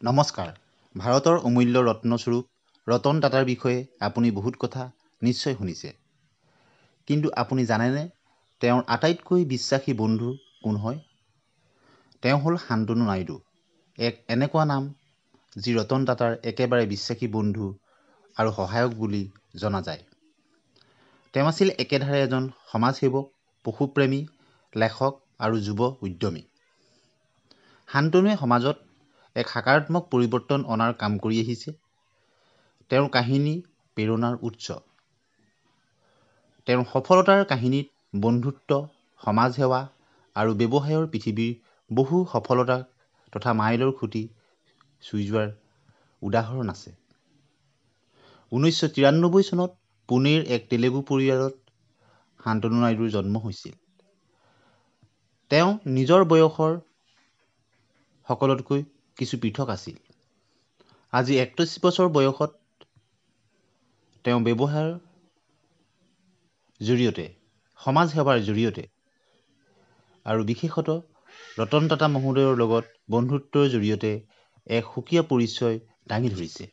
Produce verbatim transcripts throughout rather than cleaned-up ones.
নমস্কাৰ। ভাৰতৰ অমূল্য ৰত্নস্বৰূপ ৰতন টাটাৰ বিষয়ে আপুনি বহুত কথা নিশ্চয় শুনিছে। কিন্তু আপুনি জানেনে তেওঁৰ আটাইতকৈ বিশ্বাসী বন্ধু কোন হয়? তেওঁ হ'ল শান্তনু নাইডু, এক এনেকুৱা নাম যি ৰতন টাটাৰ একেবাৰে বিশ্বাসী বন্ধু আৰু সহায়ক বুলি জনা যায়। তেওঁ আছিল একেধাৰে এজন সমাজসেৱক, পশুপ্ৰেমী, লেখক আৰু যুৱ উদ্যমী। শান্তনুৱে সমাজত এক সাকাৰাত্মক পৰিৱৰ্তন অনাৰ কাম কৰি আহিছে। তেওঁৰ কাহিনী প্ৰেৰণাৰ উৎস। তেওঁৰ সফলতাৰ কাহিনীত বন্ধুত্ব, সমাজসেৱা আৰু ব্যৱসায়ৰ পৃথিৱীৰ বহু সফলতা তথা মাইলৰ খুঁটি চুই যোৱাৰ উদাহৰণ আছে। ঊনৈছশ তিৰান্নব্বৈ চনত পুনেৰ এক তেলেগু পৰিয়ালত শান্তনু নাইডুৰ জন্ম হৈছিল। তেওঁ নিজৰ বয়সৰ সকলোতকৈ কিছু পৃথক আছিল। আজি একত্ৰিশ বছৰ বয়সত তেওঁ ব্যৱসায়ৰ জৰিয়তে, সমাজ সেৱাৰ জৰিয়তে আৰু বিশেষতঃ ৰতন টাটা মহোদয়ৰ লগত বন্ধুত্বৰ জৰিয়তে এক সুকীয়া পৰিচয় দাঙি ধৰিছে।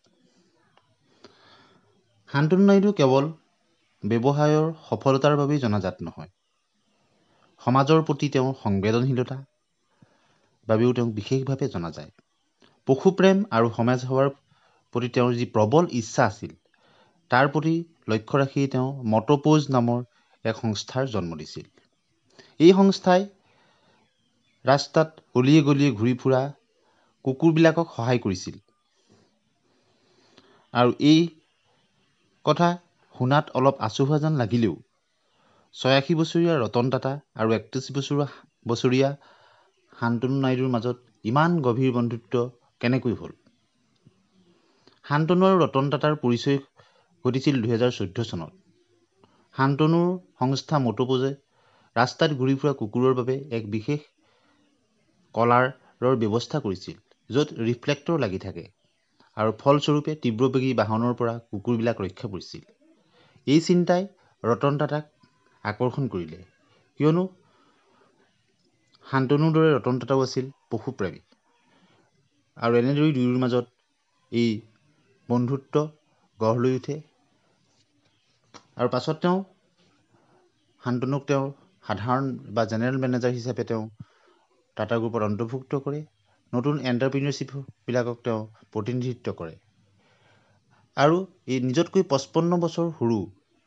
শান্তনু নাইডু কেৱল ব্যৱসায়ৰ সফলতাৰ বাবেই জনাজাত নহয়, সমাজৰ প্ৰতি তেওঁৰ সংবেদনশীলতা বাবেও তেওঁক বিশেষভাৱে জনা যায়। পশুপ্ৰেম আৰু সমাজ সেৱাৰ প্ৰতি তেওঁৰ যি প্ৰবল ইচ্ছা আছিল, তাৰ প্ৰতি লক্ষ্য ৰাখি তেওঁ মটপ'জ নামৰ এক সংস্থাৰ জন্ম দিছিল। এই সংস্থাই ৰাস্তাত গলিয়ে গলিয়ে ঘূৰি ফুৰা কুকুৰবিলাকক সহায় কৰিছিল। আৰু এই কথা শুনাত অলপ আচহুৱা যেন লাগিলেও ছয়াশী বছৰীয়া ৰতন টাটা আৰু একত্ৰিশ বছৰীয়া শান্তনু নাইডুৰ মাজত ইমান গভীৰ বন্ধুত্ব কেনেকৈ হ'ল? শান্তনু আৰু ৰতন টাটাৰ পৰিচয় ঘটিছিল দুহেজাৰ চৈধ্য চনত। শান্তনুৰ সংস্থা মটপ'জে ৰাস্তাত ঘূৰি ফুৰা কুকুৰৰ বাবে এক বিশেষ কলাৰৰ ব্যৱস্থা কৰিছিল, য'ত ৰিফ্লেক্টৰ লাগি থাকে আৰু ফলস্বৰূপে তীব্ৰবেগী বাহনৰ পৰা কুকুৰবিলাক ৰক্ষা পৰিছিল। এই চিন্তাই ৰতন টাটাক আকৰ্ষণ কৰিলে, কিয়নো শান্তনুৰ দৰে ৰতন টাটাও আছিল পশুপ্ৰেমী। আৰু এনেদৰেই দুয়োৰ মাজত এই বন্ধুত্ব গঢ় লৈ উঠে। আৰু পাছত তেওঁ শান্তনুক তেওঁ সাধাৰণ বা জেনেৰেল মেনেজাৰ হিচাপে তেওঁ টাটা গ্ৰুপত অন্তৰ্ভুক্ত কৰে। নতুন এণ্টাৰপ্ৰিনিয়ৰশ্বিপবিলাকক তেওঁ প্ৰতিনিধিত্ব কৰে। আৰু এই নিজতকৈ পঁচপন্ন বছৰ সৰু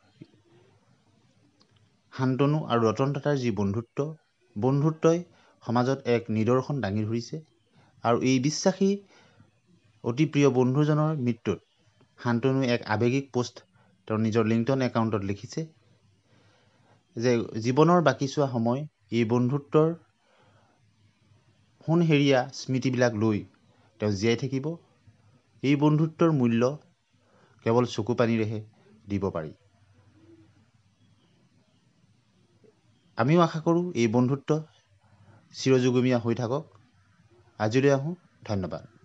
শান্তনু আৰু ৰতন টাটাৰ যি বন্ধুত্ব, বন্ধুত্বই সমাজত এক নিদৰ্শন দাঙি ধৰিছে। আৰু এই বিশ্বাসী অতি প্ৰিয় বন্ধুজনৰ মৃত্যুত শান্তনুৱে এক আৱেগিক পোষ্ট তেওঁৰ নিজৰ লিংকডইন একাউণ্টত লিখিছে যে জীৱনৰ বাকীছোৱা সময় এই বন্ধুত্বৰ সোণহেৰীয়া স্মৃতিবিলাক লৈ তেওঁ জীয়াই থাকিব। এই বন্ধুত্বৰ মূল্য কেৱল চকু পানীৰেহে দিব পাৰি। আমিও আশা কৰোঁ এই বন্ধুত্ব চিৰযুগমীয়া হৈ থাকক। আজিলৈ আহোঁ, ধন্যবাদ।